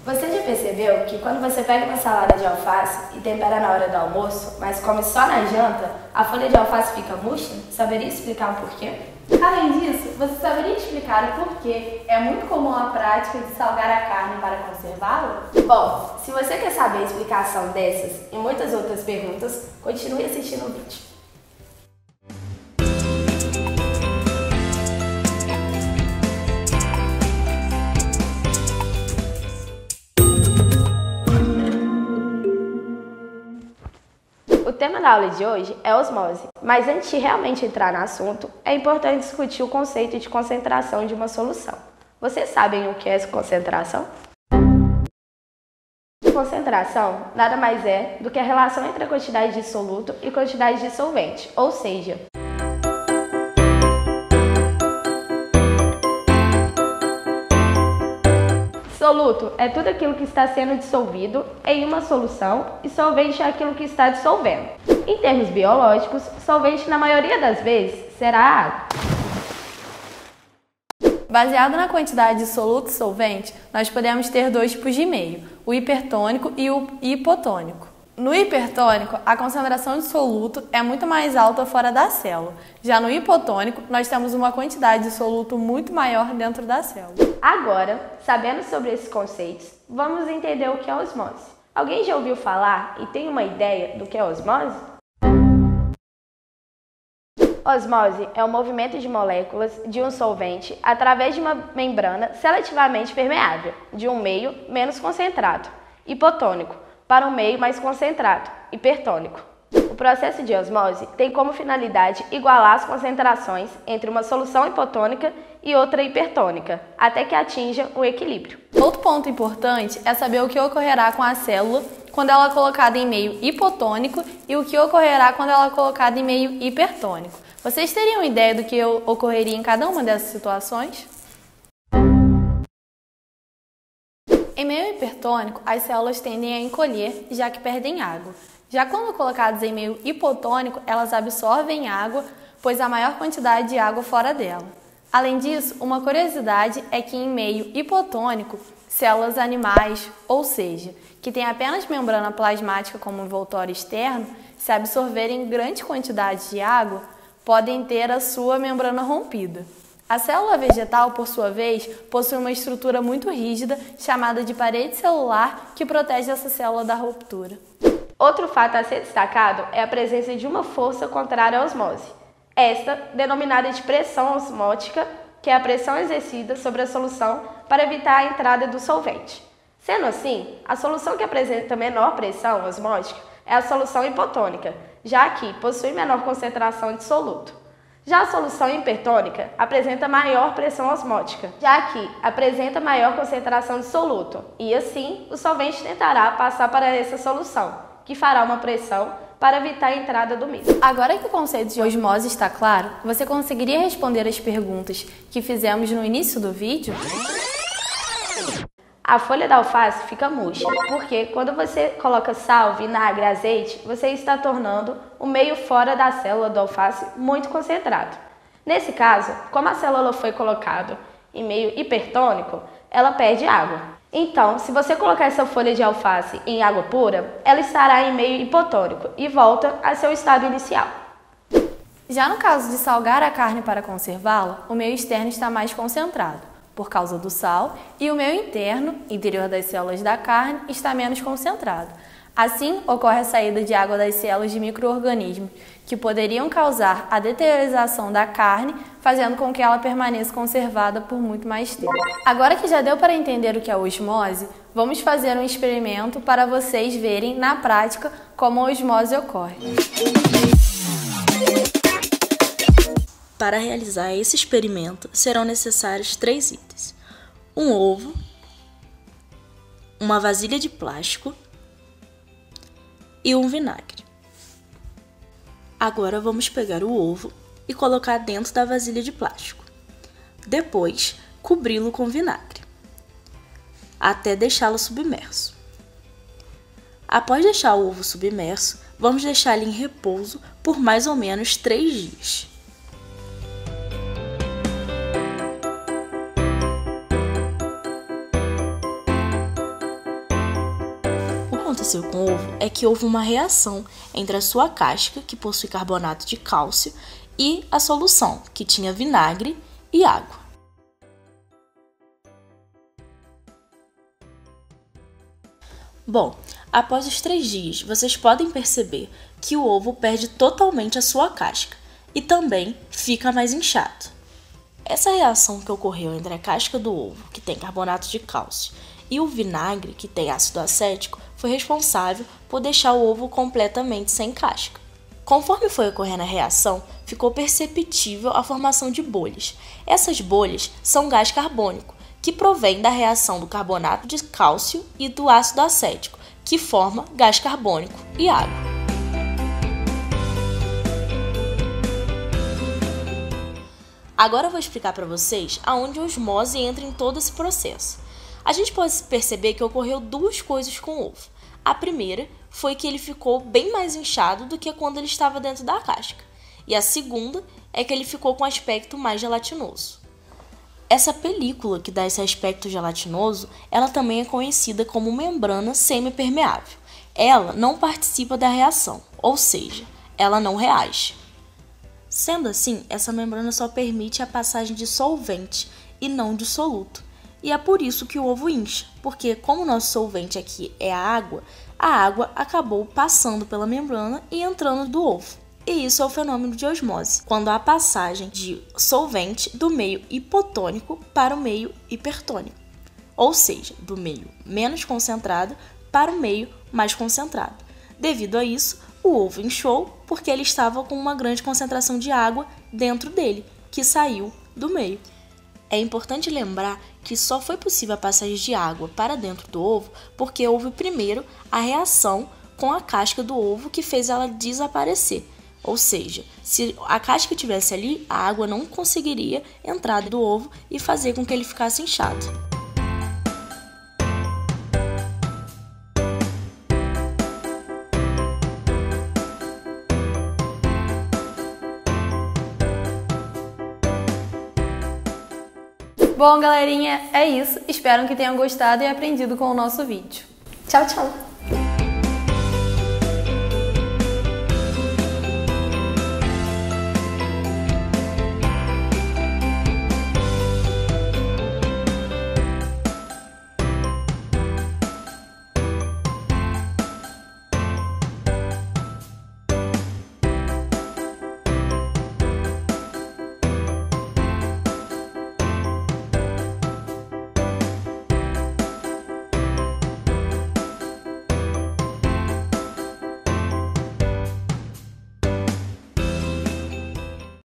Você já percebeu que quando você pega uma salada de alface e tempera na hora do almoço, mas come só na janta, a folha de alface fica murcha? Saberia explicar o porquê? Além disso, você saberia explicar o porquê é muito comum a prática de salgar a carne para conservá-la? Bom, se você quer saber a explicação dessas e muitas outras perguntas, continue assistindo o vídeo. O tema da aula de hoje é osmose, mas antes de realmente entrar no assunto, é importante discutir o conceito de concentração de uma solução. Vocês sabem o que é concentração? Concentração nada mais é do que a relação entre a quantidade de soluto e quantidade de solvente, ou seja, soluto é tudo aquilo que está sendo dissolvido em uma solução e solvente é aquilo que está dissolvendo. Em termos biológicos, solvente na maioria das vezes será a água. Baseado na quantidade de soluto e solvente, nós podemos ter dois tipos de meio, o hipertônico e o hipotônico. No hipertônico, a concentração de soluto é muito mais alta fora da célula. Já no hipotônico, nós temos uma quantidade de soluto muito maior dentro da célula. Agora, sabendo sobre esses conceitos, vamos entender o que é osmose. Alguém já ouviu falar e tem uma ideia do que é osmose? Osmose é o movimento de moléculas de um solvente através de uma membrana seletivamente permeável, de um meio menos concentrado, hipotônico, para um meio mais concentrado, hipertônico. O processo de osmose tem como finalidade igualar as concentrações entre uma solução hipotônica e outra hipertônica, até que atinja o equilíbrio. Outro ponto importante é saber o que ocorrerá com a célula quando ela é colocada em meio hipotônico e o que ocorrerá quando ela é colocada em meio hipertônico. Vocês teriam ideia do que ocorreria em cada uma dessas situações? Em meio hipertônico, as células tendem a encolher, já que perdem água. Já quando colocadas em meio hipotônico, elas absorvem água, pois há maior quantidade de água fora dela. Além disso, uma curiosidade é que em meio hipotônico, células animais, ou seja, que têm apenas membrana plasmática como envoltório externo, se absorverem grandes quantidades de água, podem ter a sua membrana rompida. A célula vegetal, por sua vez, possui uma estrutura muito rígida, chamada de parede celular, que protege essa célula da ruptura. Outro fato a ser destacado é a presença de uma força contrária à osmose. Esta, denominada de pressão osmótica, que é a pressão exercida sobre a solução para evitar a entrada do solvente. Sendo assim, a solução que apresenta menor pressão osmótica é a solução hipotônica, já que possui menor concentração de soluto. Já a solução hipertônica apresenta maior pressão osmótica, já que apresenta maior concentração de soluto, e assim o solvente tentará passar para essa solução, que fará uma pressão para evitar a entrada do mesmo. Agora que o conceito de osmose está claro, você conseguiria responder as perguntas que fizemos no início do vídeo? A folha da alface fica murcha, porque quando você coloca sal, vinagre, azeite, você está tornando o meio fora da célula do alface muito concentrado. Nesse caso, como a célula foi colocada em meio hipertônico, ela perde água. Então, se você colocar essa folha de alface em água pura, ela estará em meio hipotônico e volta a seu estado inicial. Já no caso de salgar a carne para conservá-la, o meio externo está mais concentrado, por causa do sal, e o meio interno, interior das células da carne, está menos concentrado. Assim, ocorre a saída de água das células de micro-organismos, que poderiam causar a deteriorização da carne, fazendo com que ela permaneça conservada por muito mais tempo. Agora que já deu para entender o que é osmose, vamos fazer um experimento para vocês verem na prática como a osmose ocorre. Para realizar esse experimento, serão necessários 3 itens: um ovo, uma vasilha de plástico e um vinagre. Agora vamos pegar o ovo e colocar dentro da vasilha de plástico. Depois, cobri-lo com vinagre, até deixá-lo submerso. Após deixar o ovo submerso, vamos deixar ele em repouso por mais ou menos 3 dias. aconteceu com o ovo é que houve uma reação entre a sua casca, que possui carbonato de cálcio, e a solução, que tinha vinagre e água. Bom, após os 3 dias, vocês podem perceber que o ovo perde totalmente a sua casca e também fica mais inchado. Essa reação que ocorreu entre a casca do ovo, que tem carbonato de cálcio, e o vinagre, que tem ácido acético, foi responsável por deixar o ovo completamente sem casca. Conforme foi ocorrendo a reação, ficou perceptível a formação de bolhas. Essas bolhas são gás carbônico, que provém da reação do carbonato de cálcio e do ácido acético, que forma gás carbônico e água. Agora eu vou explicar para vocês aonde a osmose entra em todo esse processo. A gente pode perceber que ocorreu 2 coisas com o ovo. A primeira foi que ele ficou bem mais inchado do que quando ele estava dentro da casca. E a segunda é que ele ficou com um aspecto mais gelatinoso. Essa película que dá esse aspecto gelatinoso, ela também é conhecida como membrana semipermeável. Ela não participa da reação, ou seja, ela não reage. Sendo assim, essa membrana só permite a passagem de solvente e não de soluto. E é por isso que o ovo incha, porque como o nosso solvente aqui é a água acabou passando pela membrana e entrando do ovo. E isso é o fenômeno de osmose, quando há passagem de solvente do meio hipotônico para o meio hipertônico, ou seja, do meio menos concentrado para o meio mais concentrado. Devido a isso, o ovo inchou porque ele estava com uma grande concentração de água dentro dele, que saiu do meio. É importante lembrar que só foi possível a passagem de água para dentro do ovo porque houve primeiro a reação com a casca do ovo que fez ela desaparecer. Ou seja, se a casca estivesse ali, a água não conseguiria entrar do ovo e fazer com que ele ficasse inchado. Bom, galerinha, é isso. Espero que tenham gostado e aprendido com o nosso vídeo. Tchau, tchau!